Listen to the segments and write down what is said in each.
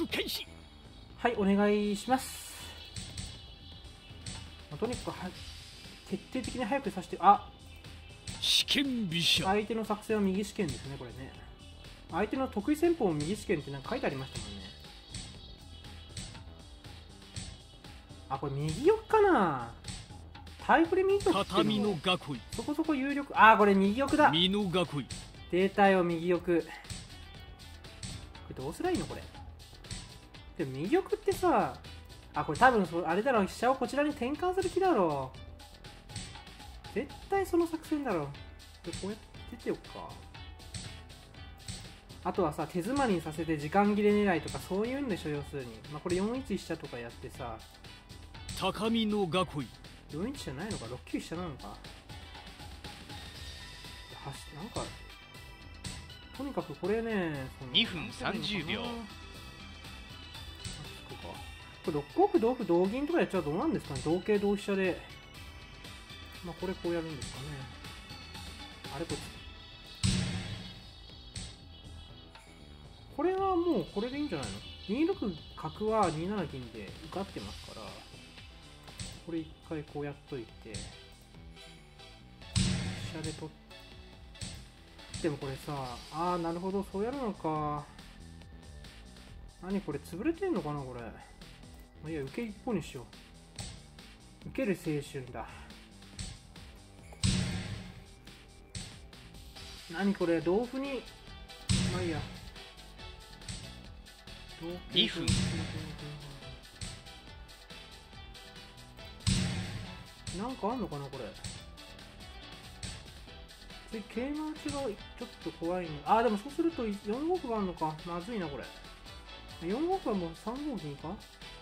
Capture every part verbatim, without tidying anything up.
はい、お願いします。まあ、とにかくは徹底的に早くさせて。あ、 試験飛車。 相手の作戦は右試験ですね、これね。相手の得意戦法も右試験ってなんか書いてありましたもんね。あ、これ右玉かな。タイプレミートって畳の囲い。 そこそこ有力。あー、これ右玉だ。 身の囲い。 データよ、右玉。これどうすりゃいいのこれ。でも右玉ってさ、あ、これ多分そあれだろう、飛車をこちらに転換する気だろう。絶対その作戦だろう。で、こうやって出ておくか。あとはさ、手詰まりにさせて時間切れ狙いとかそういうんでしょ、要するに。まあ、これよんいち飛車とかやってさ。 高みの囲い。 よんいちじゃないのか、ろっきゅう飛車なのか。はし、なんか、とにかくこれね、 にふんさんじゅうびょう。 これろっこく同歩同銀とかやっちゃうとどうなんですかね。同桂同飛車で。まあこれこうやるんですかね。あれこれ。これはもうこれでいいんじゃないの。にろく角はになな銀で受かってますから、これ一回こうやっといて、飛車で取って。でもこれさ、ああなるほど、そうやるのか。何これ潰れてんのかなこれ。まあ、いや、受け一方にしよう。受ける青春だ。何これ、同歩に。まあいいや。 にふん。 なんかあんのかなこれ。で、桂馬打ちがちょっと怖いね。あー、でもそうするとよんごくがあるのか。まずいなこれ。よんごくはもうさんご銀か。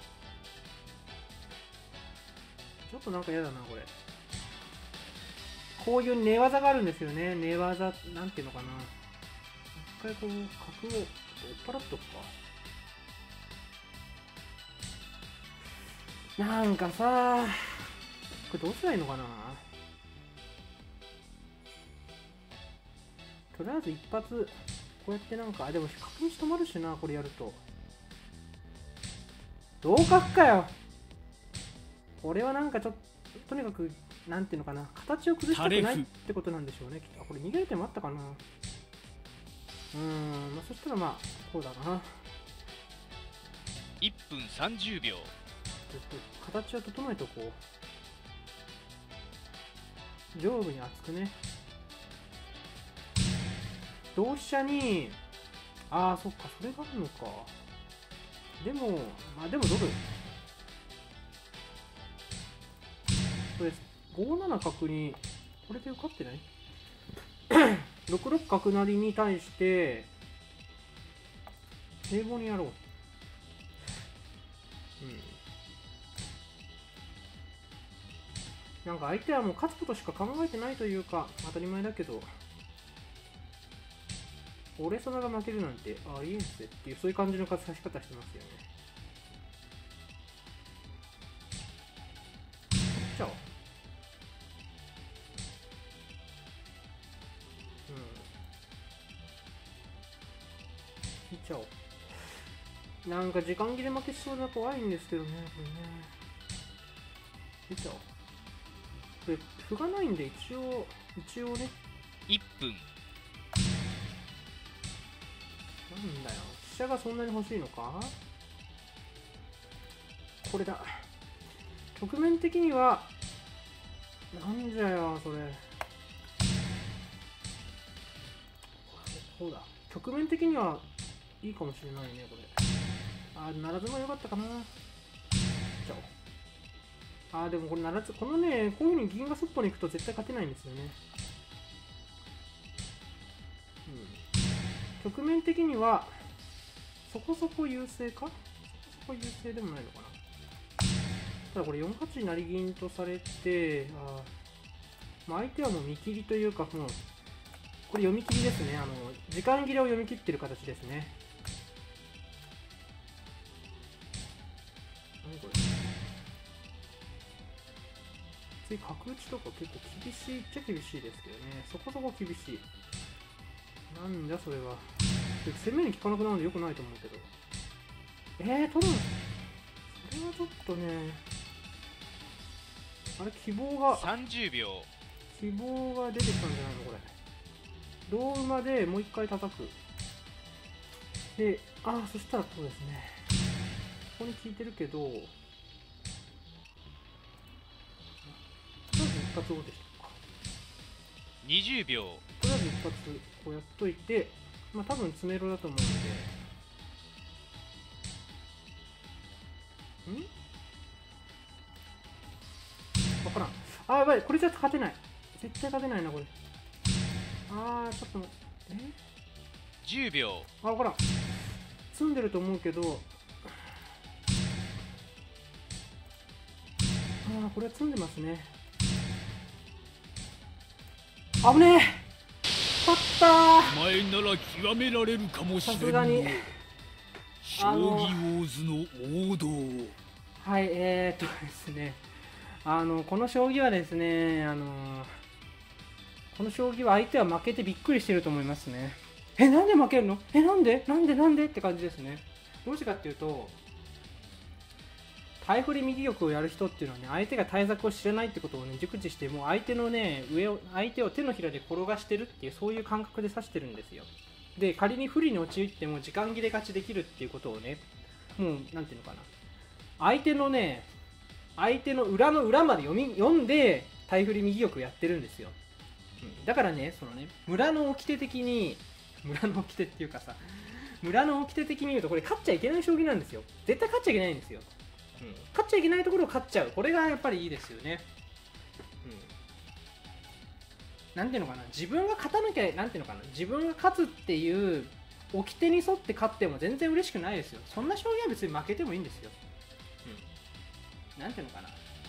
ちょっとなんか嫌だなこれ。こういう寝技があるんですよね。寝技なんていうのかな。一回こう角を追っ払っとくか。なんかさ、これどうすりゃいいのかな。とりあえず一発こうやってなんか、でも角道止まるしな、これやると。同角かよ。これはなんかちょっと、とにかくなんていうのかな、形を崩したくないってことなんでしょうね。きっとこれ逃げる手もあったかな。うーん、まあ、そしたらまあこうだな。 いっぷんさんじゅうびょう。 ちょっと形を整えておこう。上部に厚くね。同飛車に、ああそっか、それがあるのか。でもまあでもドルこれごなな角にこれで受かってない。ろくろく角成に対して平凡にやろう。うんなんか相手はもう勝つことしか考えてないというか、当たり前だけど、俺様が負けるなんてありえんすっていう、そういう感じの指し方してますよね。じゃあうんいっちゃおう。なんか時間切れ負けしそうな怖いんですけどね、これね。いっちゃおう。これ歩がないんで一応一応ね。 いっぷん。 なんだよ、飛車がそんなに欲しいのか。これだ。局面的にはなんじゃよそれ。そうだ、局面的にはいいかもしれないねこれ。あー、ならずもよかったかな。じゃああーでもこれならず、このね、こういうふうに銀がすっぽに行くと絶対勝てないんですよね。うん、局面的にはそこそこ優勢か。そこそこ優勢でもないのかな。ただこれよんはち成銀とされて、あ、まあ、相手はもう見切りというか、もうこれ読み切りですね。あの時間切れを読み切ってる形ですね。何これ。次角打ちとか結構厳しいっちゃ厳しいですけどね。そこそこ厳しい。なんだそれは。攻めに効かなくなるのでよくないと思うけど。 えー、取るのそれはちょっとね、あれ希望がさんじゅうびょ希望が出てきたんじゃないのこれ。胴馬でもう一回叩く。で、ああ、そしたらそうですね。ここに効いてるけど、とりあえず一発王手しとくか。 うにじゅうびょう。 とりあえず一発こうやっといて、まあ多分詰めろだと思うんで。んわからん。あーやばい、これじゃ勝てない。絶対勝てないな、これ。あー、ちょっと待って。えじゅうびょう。 あ、わからん。詰んでると思うけど、ああ、これは積んでますね。危ねえ。勝ったー。 お前なら極められるかもしれん。 さすがに将棋ウォーズの王道。 はい、えー、っとですね、あのこの将棋はですね、あのこの将棋は相手は負けてびっくりしてると思いますね。え、なんで負けるの？え、なんでなんでなんでって感じですね。どうしてかっていうと、タイ振り右玉をやる人っていうのはね、相手が対策を知らないってことをね、熟知して、もう相手のね、上を、相手を手のひらで転がしてるっていう、そういう感覚で指してるんですよ。で、仮に不利に陥っても時間切れ勝ちできるっていうことをね、もう、なんていうのかな。相手のね、相手の裏の裏まで読み、読んで、タイ振り右玉をやってるんですよ。うん、だからね、そのね、村の掟的に、村の掟っていうかさ、村の掟的に言うと、これ勝っちゃいけない将棋なんですよ。絶対勝っちゃいけないんですよ。うん、勝っちゃいけないところを勝っちゃう。これがやっぱりいいですよね。うん。なんていうのかな、自分が勝たなきゃ、なんていうのかな、自分が勝つっていう掟に沿って勝っても全然嬉しくないですよ。そんな将棋は別に負けてもいいんですよ。うん。なんていうのかな。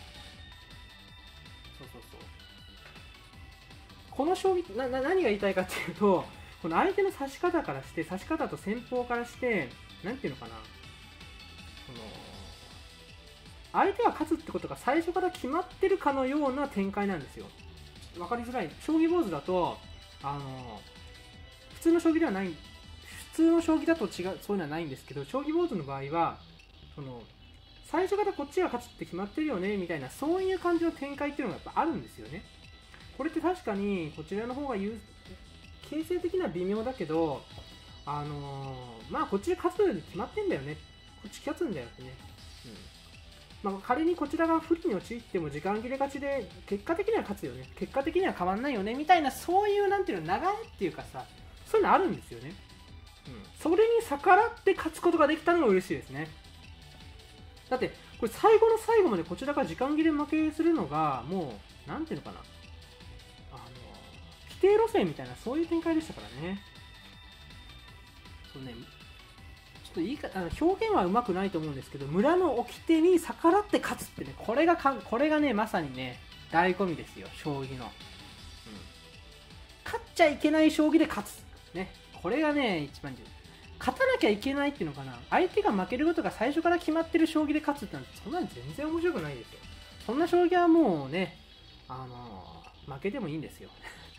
そうそうそう。この将棋、な、な、何が言いたいかっていうと、この相手の指し方からして、指し方と戦法からして、なんていうのかな、その、相手が勝つってことが最初から決まってるかのような展開なんですよ。わかりづらい。将棋坊主だと、あの、普通の将棋ではない、普通の将棋だと違う、そういうのはないんですけど、将棋坊主の場合は、その、最初からこっちが勝つって決まってるよね、みたいな、そういう感じの展開っていうのがやっぱあるんですよね。これって確かに、こちらの方が優、形勢的には微妙だけど、あのー、まあこっちで勝つに決まってんだよね。こっち勝つんだよってね。うん。まあ仮にこちらが不利に陥っても時間切れ勝ちで、結果的には勝つよね。結果的には変わんないよね。みたいな、そういうなんていうの、流れっていうかさ、そういうのあるんですよね。うん。それに逆らって勝つことができたのが嬉しいですね。だって、これ最後の最後までこちらが時間切れ負けするのが、もう、なんていうのかな。あの、規定路線みたいな、そういう展開でしたからね。そうね、ちょっと言い方、あの表現はうまくないと思うんですけど、村の掟に逆らって勝つってね、これがかん、これがね、まさにね、醍醐味ですよ、将棋の。うん。勝っちゃいけない将棋で勝つ。ね。これがね、一番重要。勝たなきゃいけないっていうのかな。相手が負けることが最初から決まってる将棋で勝つってなんて、そんなの全然面白くないですよ。そんな将棋はもうね、あのー、負けてもいいんですよ。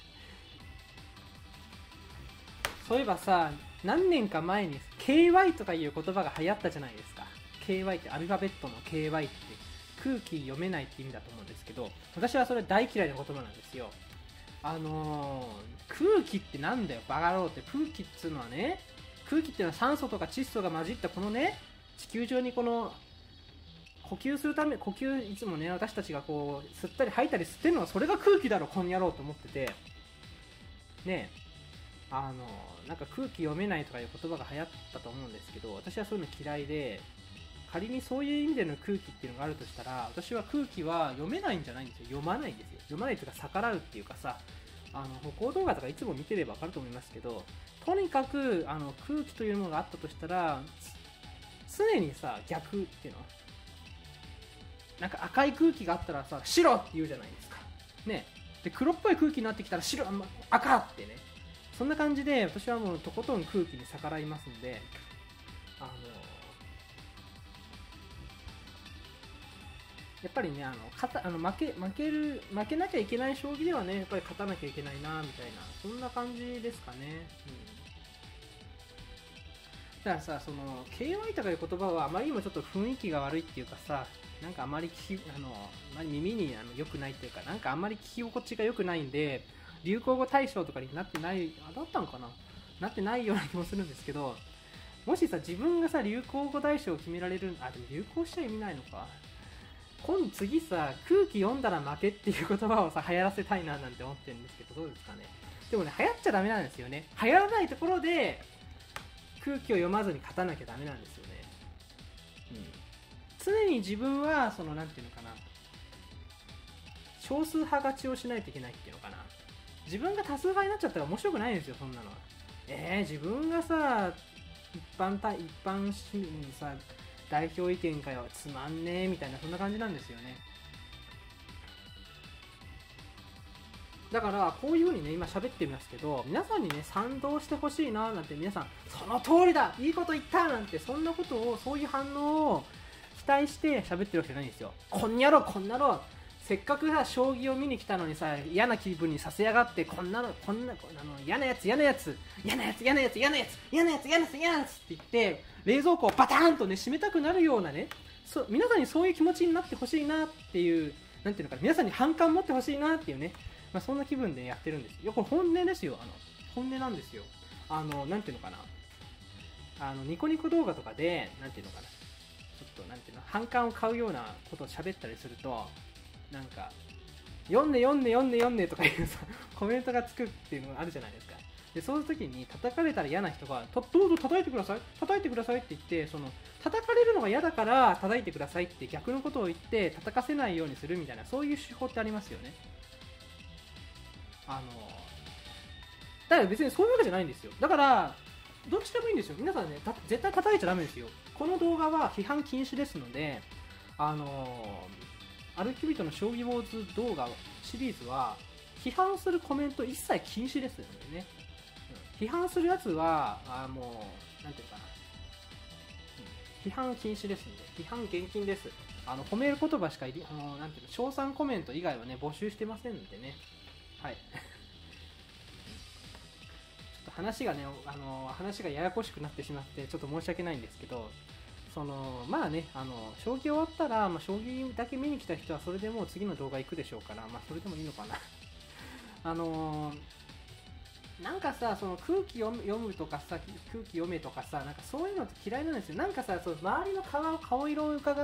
そういえばさ、何年か前に ケーワイ とかいう言葉が流行ったじゃないですか。ケーワイ ってアルファベットの ケーワイ って空気読めないって意味だと思うんですけど、私はそれ大嫌いな言葉なんですよ。あのー、空気ってなんだよバカ野郎って。空気っつうのはね、空気っていうのは酸素とか窒素が混じったこのね、地球上にこの呼吸するため、呼吸いつもね、私たちがこう吸ったり吐いたり吸ってるのはそれが空気だろこんやろうと思っててね。あのなんか空気読めないとかいう言葉が流行ったと思うんですけど、私はそういうの嫌いで、仮にそういう意味での空気っていうのがあるとしたら、私は空気は読めないんじゃないんですよ。読まないんですよ。読まないというか逆らうっていうかさ、あの歩行動画とかいつも見てれば分かると思いますけど、とにかくあの空気というものがあったとしたら、常にさ、逆っていうのなんか赤い空気があったらさ、白って言うじゃないですかね。で黒っぽい空気になってきたら白、赤ってね、そんな感じで私はもうとことん空気に逆らいますんで、あのやっぱりね、あの勝たあの負け負ける負けなきゃいけない将棋ではね、やっぱり勝たなきゃいけないなみたいな、そんな感じですかね。 だからさ、その ケーワイ とかいう言葉はあまりにもちょっと雰囲気が悪いっていうかさ、なんかあまり聞きあのあまり耳にあの良くないっていうか、なんかあんまり聞き心地が良くないんで、流行語大賞とかになってない、あ、だったんかな、なってないような気もするんですけど、もしさ、自分がさ、流行語大賞を決められる、あ、でも流行しちゃ意味ないのか。今次さ、空気読んだら負けっていう言葉をさ、流行らせたいななんて思ってるんですけど、どうですかね。でもね、流行っちゃダメなんですよね。流行らないところで空気を読まずに勝たなきゃダメなんですよね。うん、常に自分は、その、なんていうのかな、少数派勝ちをしないといけないっていうのかな。自分が多数派になっちゃったら面白くないんですよ、そんなのは。えー、自分がさ、一般対一般市民にさ、代表意見かよ、つまんねえみたいな、そんな感じなんですよね。だからこういう風にね、今喋ってみますけど、皆さんにね、賛同してほしいななんて、皆さんその通りだ、いいこと言ったなんて、そんなことを、そういう反応を期待して喋ってるわけじゃないんですよ。こんにゃろこんなろ、せっかくさ、将棋を見に来たのにさ、嫌な気分にさせやがって、こんなの、こんな、あの、嫌なやつ、嫌なやつ、嫌なやつ、嫌なやつ、嫌なやつ、嫌なやつ、嫌なやつ、嫌なやつって言って、冷蔵庫をバターンとね、閉めたくなるようなね、そう、皆さんにそういう気持ちになってほしいなっていう、なんていうのかな、皆さんに反感持ってほしいなっていうね、まあ、そんな気分でやってるんですよ。これ本音ですよ。あの、本音なんですよ。あの、なんていうのかな、あの、ニコニコ動画とかで、なんていうのかな、ちょっと、なんていうの、反感を買うようなことを喋ったりすると、なんか、読んで読んで読んで読んでとかいうさ、コメントがつくっていうのがあるじゃないですか。で、そういう時に叩かれたら嫌な人が、どうぞ叩いてください、叩いてくださいって言って、その、叩かれるのが嫌だから叩いてくださいって逆のことを言って叩かせないようにするみたいな、そういう手法ってありますよね。あの、だから別にそういうわけじゃないんですよ。だから、どっちでもいいんですよ。皆さんね、絶対叩いちゃダメですよ。この動画は批判禁止ですので、あのー、アルキュビットの将棋ウォーズ動画シリーズは、批判するコメント一切禁止ですのでね。うん、批判するやつは、あもう、なんていうかな、うん。批判禁止ですので、批判厳禁です。あの、褒める言葉しかいり、あのー、なんていうの、称賛コメント以外はね、募集してませんのでね。はい。ちょっと話がね、あの、話がややこしくなってしまって、ちょっと申し訳ないんですけど、その、まあね、あの、将棋終わったら、まあ、将棋だけ見に来た人はそれでもう次の動画行くでしょうから、まあ、それでもいいのかな。あのー、なんかさ、その空気読む、読むとかさ、空気読めとかさ、なんかそういうのって嫌いなんですよ。なんかさ、そう周りの顔、顔色を伺って、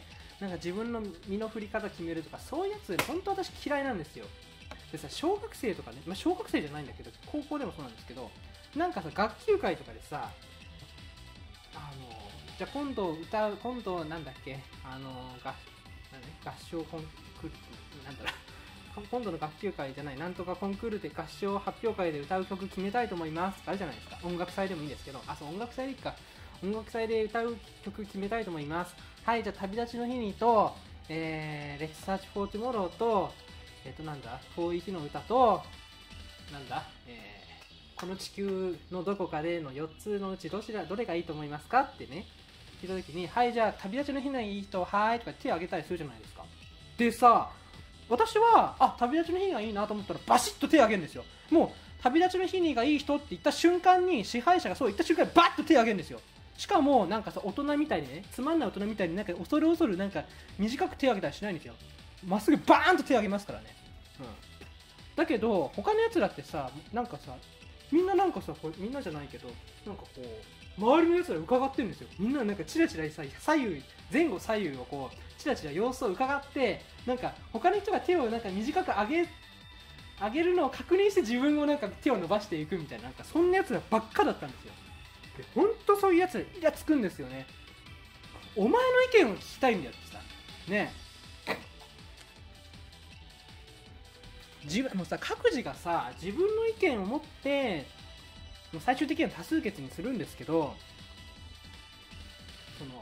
なんか自分の身の振り方決めるとか、そういうやつ、本当私嫌いなんですよ。でさ、小学生とかね、まあ、小学生じゃないんだけど、高校でもそうなんですけど、なんかさ、学級会とかでさ、あの、じゃあ今度歌う、今度なんだっけ、あの、合、合唱コンクール、なんだろう、今度の学級会じゃない、なんとかコンクールで合唱発表会で歌う曲決めたいと思いますあるじゃないですか。音楽祭でもいいですけど、あ、そう、音楽祭でいいか。音楽祭で歌う曲決めたいと思います。はい、じゃあ旅立ちの日にと、えー、Let's Search for Tomorrow と、えっとなんだ、遠い日の歌と、なんだ、えー、この地球のどこかでのよっつのうちどちら、どれがいいと思いますかってね、聞いたときに、はい、じゃあ旅立ちの日のいい人、はーいとか手を挙げたりするじゃないですか。でさ、私は、あ、旅立ちの日がいいなと思ったらバシッと手を挙げるんですよ。もう、旅立ちの日にがいい人って言った瞬間に、支配者がそう言った瞬間にバッと手を挙げるんですよ。しかも、なんかさ、大人みたいにね、つまんない大人みたいになんか恐る恐るなんか短く手を挙げたりしないんですよ。まっすぐバーンと手を挙げますからね。うん。だけど、他のやつらってさ、なんかさ、みんななんかさ、これみんなじゃないけど、なんかこう、周りのやつら伺ってるんですよ。みんななんかチラチラさ、左右、前後左右をこう、チラチラ様子を伺って、なんか他の人が手をなんか短く上げ、上げるのを確認して自分もなんか手を伸ばしていくみたいな、なんかそんなやつらばっかだったんですよ。で、ほんとそういうやつらイラつくんですよね。お前の意見を聞きたいんだよってさ、ねえ。自分もうさ、各自がさ、自分の意見を持ってもう最終的には多数決にするんですけど、その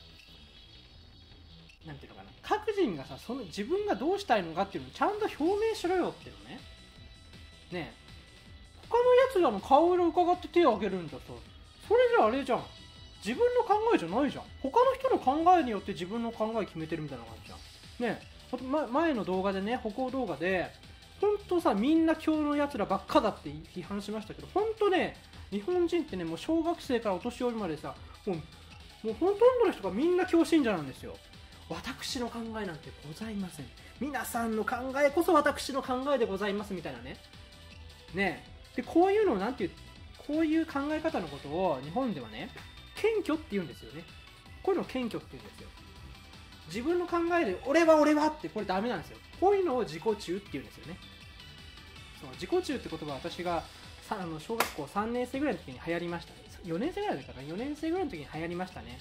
なんていうのかな、各人がさ、その自分がどうしたいのかっていうのをちゃんと表明しろよっていうのね。ねえ、他のやつらの顔色を伺って手を挙げるんだと、それじゃあれじゃん、自分の考えじゃないじゃん。他の人の考えによって自分の考え決めてるみたいな感じじゃん。ねえ、ま、前の動画でね、歩行動画で、ほんとさ、みんな今日のやつらばっかだって批判しましたけど、ほんとね、 日本人ってね、もう小学生からお年寄りまでさ、もう、もうほとんどの人がみんな強信者なんですよ。私の考えなんてございません。皆さんの考えこそ私の考えでございますみたいなね。ねえ。で、こういうのをなんていう、こういう考え方のことを日本ではね、謙虚って言うんですよね。こういうのを謙虚って言うんですよ。自分の考えで俺は俺はってこれダメなんですよ。こういうのを自己中って言うんですよね。そう、自己中って言葉は私がさあの小学校さんねん生ぐらいの時に流行りました、ね。よねん生ぐらいだからよねん生ぐらいの時に流行りましたね。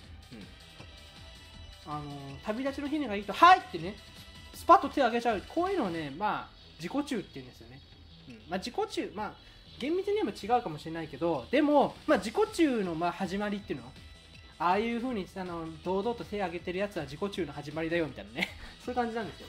うん。あの旅立ちの日にがいいとはいってね、スパッと手を挙げちゃう。こういうのをね、まあ自己中って言うんですよね。うん。まあ自己中、まあ厳密に言えば違うかもしれないけど、でもまあ自己中のまあ始まりっていうのは。ああいう風にあの堂々と手を挙げてるやつは自己中の始まりだよみたいなねそういう感じなんですよ、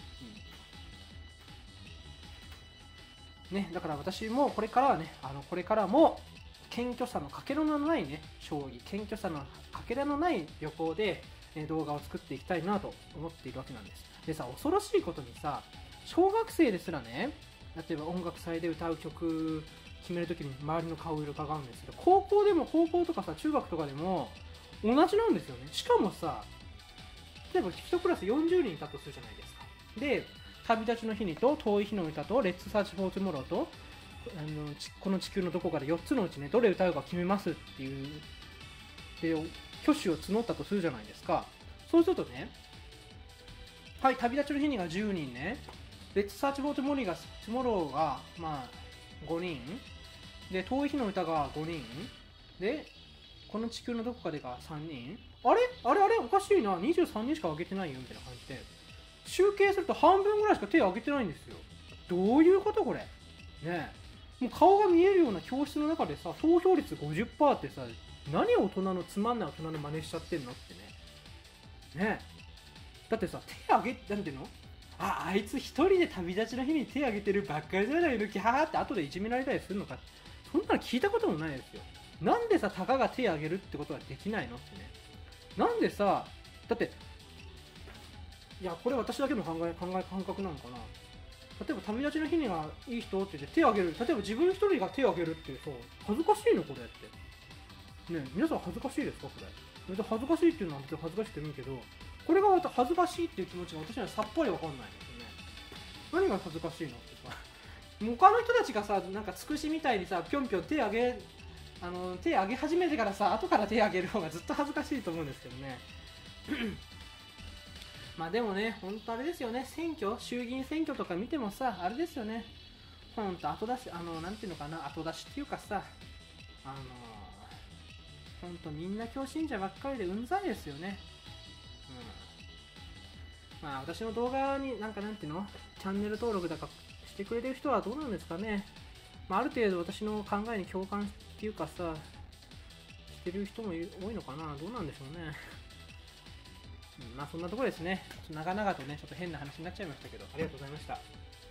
うん、ね、だから私もこれからはね、あのこれからも謙虚さのかけらのないね将棋、謙虚さのかけらのない旅行で、え動画を作っていきたいなと思っているわけなんです。でさ、恐ろしいことにさ、小学生ですらね、例えば音楽祭で歌う曲決めるときに周りの顔色を伺うんですけど、高校でも高校とかさ中学とかでも同じなんですよね。しかもさ、例えば一クラスよんじゅうにんいたとするじゃないですか。で、旅立ちの日にと遠い日の歌とレッツサーチフォートゥモローとあのこの地球のどこかでよっつのうちね、どれ歌うか決めますっていうで挙手を募ったとするじゃないですか。そうするとね、はい、旅立ちの日にがじゅうにんね、レッツサーチフォートゥモローがまあごにんで、遠い日の歌がごにんで、この地球のどこかでがさんにん、あれあれあれおかしいな、にじゅうさんにんしか挙げてないよみたいな感じで、集計すると半分ぐらいしか手を挙げてないんですよ。どういうことこれねえ。もう顔が見えるような教室の中でさ、投票率 ごじゅっパーセント ってさ、何大人のつまんない大人の真似しちゃってんのってね。ねえ。だってさ、手挙げ、なんていうの、あ、あいつ一人で旅立ちの日に手挙げてるばっかりじゃないの、キャーって後でいじめられたりするのか、そんなの聞いたこともないですよ。なんでさ、たかが手挙げるってことができないのってね。なんでさ、だって、いや、これ私だけの考え、考え、感覚なのかな。例えば旅立ちの日にがいい人って言って手を挙げる、例えば自分一人が手を挙げるってさ、恥ずかしいのこれってね。え、皆さん恥ずかしいですかこれ。別に恥ずかしいっていうのは別に恥ずかしくてもいいけど、これが恥ずかしいっていう気持ちが私にはさっぱりわかんないんですよね。何が恥ずかしいのってさ、他の人たちがさ、なんかつくしみたいにさ、ぴょんぴょん手挙げ、あの手挙げ始めてからさ、後から手挙げる方がずっと恥ずかしいと思うんですけどねまあでもね、本当あれですよね、選挙、衆議院選挙とか見てもさ、あれですよね、本当後出し、あの、なんていうのかな、後出しっていうかさ、あの本当みんな強信者ばっかりでうんざりですよね。うん。まあ私の動画になんかなんていうの、チャンネル登録だかしてくれてる人はどうなんですかね。まあある程度私の考えに共感っていうかさ、してる人もいる多いのかな、どうなんでしょうね。まあそんなところですね。長々とね、ちょっと変な話になっちゃいましたけど、ありがとうございました。